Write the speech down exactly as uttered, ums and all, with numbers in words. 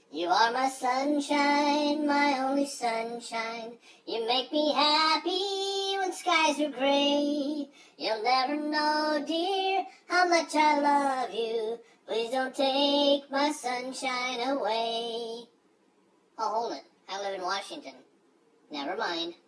You are my sunshine, my only sunshine. You make me happy when skies are gray. You'll never know, dear, how much I love you. Please don't take my sunshine away. Oh, hold it. I live in Washington. Never mind.